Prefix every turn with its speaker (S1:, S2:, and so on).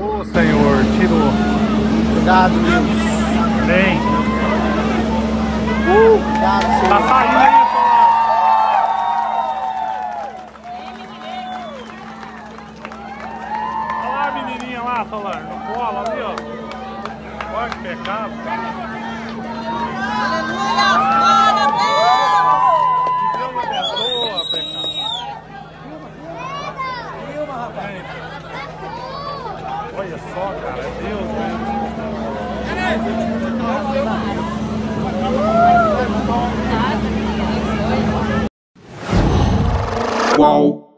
S1: Ô Senhor, tirou.
S2: Obrigado, Deus.
S1: Vem.
S2: Obrigado, Senhor.
S1: Tá saindo aí, Solar. Olha lá a menininha lá, Solar, no colo ali, ó. Olha que pecado.
S3: Aleluia! Glória a
S1: Que Deus abençoa, pecado.
S2: Filma, rapaz.
S1: Olha só, cara, é Deus mesmo.
S4: Qual?